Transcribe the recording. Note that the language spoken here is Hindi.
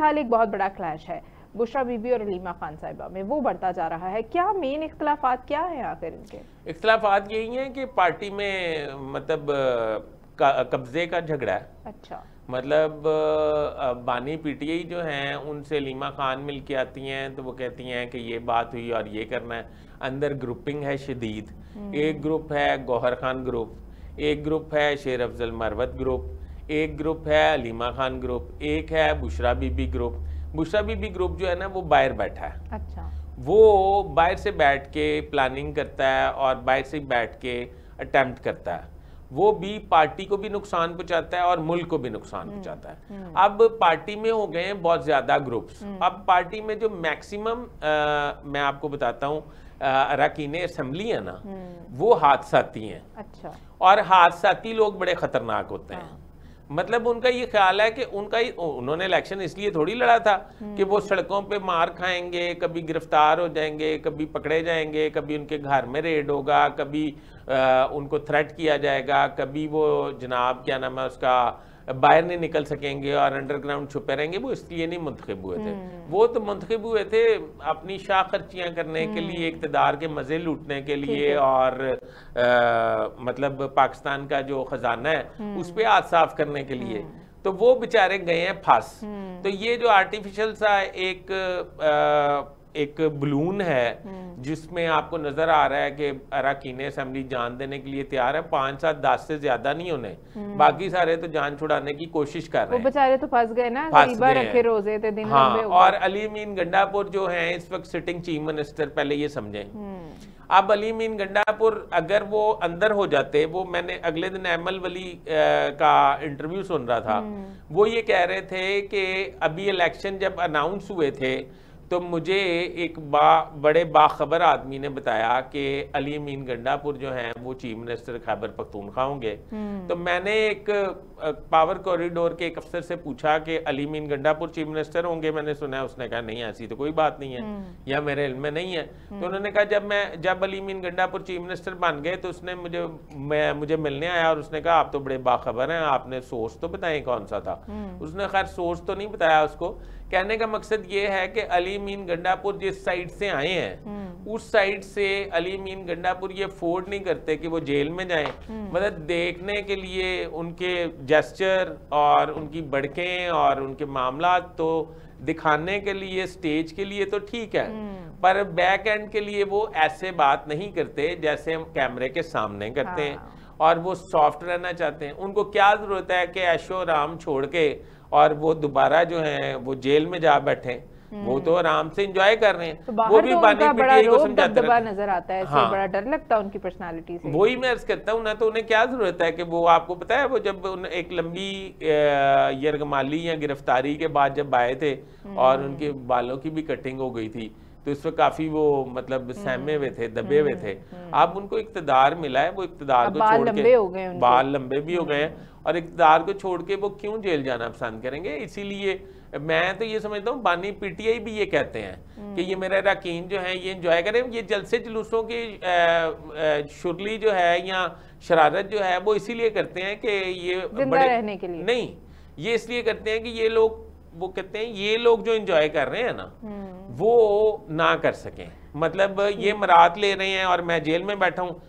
फिलहाल एक बहुत बड़ा क्लैश है बुशरा बीबी और अलीमा खान साहिबा में, वो बढ़ता जा रहा है। क्या मेन इख्तलाफात क्या है आखिर इनके? इख्तलाफात यही हैं कि पार्टी में मतलब कब्जे का झगड़ा है। अच्छा। मतलब बानी पीटीआई जो हैं उनसे अलीमा खान मिल के आती हैं तो वो कहती हैं कि ये बात हुई और ये करना है। अंदर ग्रुपिंग है शदीद। एक ग्रुप है गौहर खान ग्रुप, एक ग्रुप है शेर अफजल मरवत ग्रुप, एक ग्रुप है अलीमा खान ग्रुप, एक है बुशरा बीबी ग्रुप। बुशरा बीबी ग्रुप जो है ना वो बाहर बैठा है। अच्छा। वो बाहर से बैठ के प्लानिंग करता है और बाहर से बैठ के अटेम्प्ट करता है। वो भी पार्टी को भी नुकसान पहुंचाता है और मुल्क को भी नुकसान पहुंचाता है। अब पार्टी में हो गए हैं बहुत ज्यादा ग्रुप्स। अब पार्टी में जो मैक्सिमम मैं आपको बताता हूँ अरकान असेंबली है ना, वो हादसाती हैं। अच्छा। और हादसाती लोग बड़े खतरनाक होते हैं। मतलब उनका ये ख्याल है कि उन्होंने इलेक्शन इसलिए थोड़ी लड़ा था कि वो सड़कों पे मार खाएंगे, कभी गिरफ्तार हो जाएंगे, कभी पकड़े जाएंगे, कभी उनके घर में रेड होगा, कभी उनको थ्रेट किया जाएगा, कभी वो जनाब क्या नाम है उसका बाहर नहीं निकल सकेंगे और अंडरग्राउंड छुपे रहेंगे। वो इसलिए नहीं मुंतखब हुए थे। वो तो मुंतखब हुए थे अपनी शाह खर्चियां करने के लिए, इक़्तिदार के मजे लूटने के लिए और मतलब पाकिस्तान का जो खजाना है उस पर हाथ साफ करने के लिए। तो वो बेचारे गए हैं फंस। तो ये जो आर्टिफिशियल सा एक बलून है जिसमें आपको नजर आ रहा है कि अरकान असेंबली जान देने के लिए तैयार है, 5 7 10 से ज्यादा नहीं होने, बाकी सारे तो जान छुड़ाने की कोशिश कर रहे हैं। वो बेचारे तो फंस गए ना, गरीबा रखे रोजे थे, दिन हाँ। लंबे हो गए। और अली मीन गंडापुर जो हैं इस वक्त सिटिंग चीफ मिनिस्टर, पहले ये समझें। अब अली मीन गंडापुर अगर वो अंदर हो जाते, वो मैंने अगले दिन अहमल वली का इंटरव्यू सुन रहा था, वो ये कह रहे थे कि अभी इलेक्शन जब अनाउंस हुए थे तो मुझे एक बड़े बाखबर आदमी ने बताया कि अली मीन गंडापुर जो हैं वो चीफ मिनिस्टर खैबर पख्तूनख्वा होंगे। तो मैंने एक पावर कॉरिडोर के एक अफसर से पूछा कि अली मीन गंडापुर चीफ मिनिस्टर होंगे, मैंने सुना है। उसने कहा नहीं, ऐसी तो कोई बात नहीं है, या मेरे इल्म में नहीं है। तो उन्होंने कहा जब अली मीन गंडापुर चीफ मिनिस्टर बन गए तो उसने मुझे मिलने आया और उसने कहा आप तो बड़े बाखबर हैं, आपने सोर्स तो बताएं कौन सा था। उसने खैर सोर्स तो नहीं बताया उसको। कहने का मकसद ये है कि अली मीन गंडापुर जिस साइड से आए हैं उस साइड से अली मीन गंडापुर ये अफोर्ड नहीं करते कि वो जेल में जाएं। मतलब देखने के लिए उनके जेस्चर और उनकी बड़कें और उनके मामला तो दिखाने के लिए, स्टेज के लिए तो ठीक है, पर बैक एंड के लिए वो ऐसे बात नहीं करते जैसे हम कैमरे के सामने करते हैं। और वो सॉफ्ट रहना चाहते हैं। उनको क्या जरूरत है कि ऐशो आराम छोड़ के और वो दोबारा जो है वो जेल में जा बैठे। वो तो आराम से एंजॉय कर रहे हैं। तो वो भी बानी पीटीआई को समझाते हैं, नजर आता है। हाँ। बड़ा डर लगता है उनकी पर्सनालिटी से। वही मैं अर्ज करता हूँ ना, तो उन्हें क्या जरूरत है कि वो, आपको पता है वो जब एक लंबी यरगमाली या गिरफ्तारी के बाद जब आए थे और उनके बालों की भी कटिंग हो गई थी, तो इस वक्त काफी वो मतलब सहमे हुए थे, दबे हुए थे। अब उनको इक्तदार मिला है, वो इक्तदार को छोड़ के, बाल लंबे भी हो गए हैं, और इक्तदार को छोड़ के वो क्यों जेल जाना पसंद करेंगे। इसीलिए मैं तो ये समझता हूँ बानी पीटीआई भी ये कहते हैं कि ये मेरे अरकान जो है ये एंजॉय करें। ये जलसे जुलूसों की शुरली जो है या शरारत जो है वो इसीलिए करते हैं कि ये जिंदा रहने के लिए नहीं, ये इसलिए करते हैं कि ये लोग, वो कहते हैं ये लोग जो एंजॉय कर रहे हैं ना वो ना कर सकें। मतलब ये मरात ले रहे हैं और मैं जेल में बैठा हूं,